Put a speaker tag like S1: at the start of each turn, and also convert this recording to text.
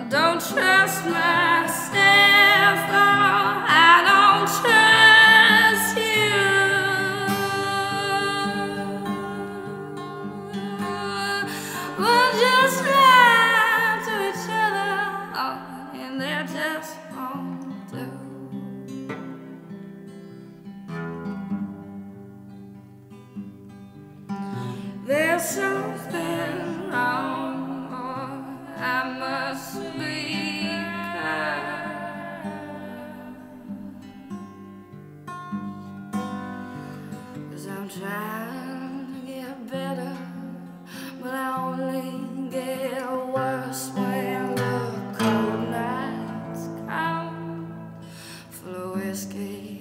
S1: don't trust myself, oh, I don't trust you. We'll just lie to each other, oh, and they just won't do. There's something wrong, or I must be kind, 'cause I'm trying to get better, but I only get worse when the cold nights come, full of whiskey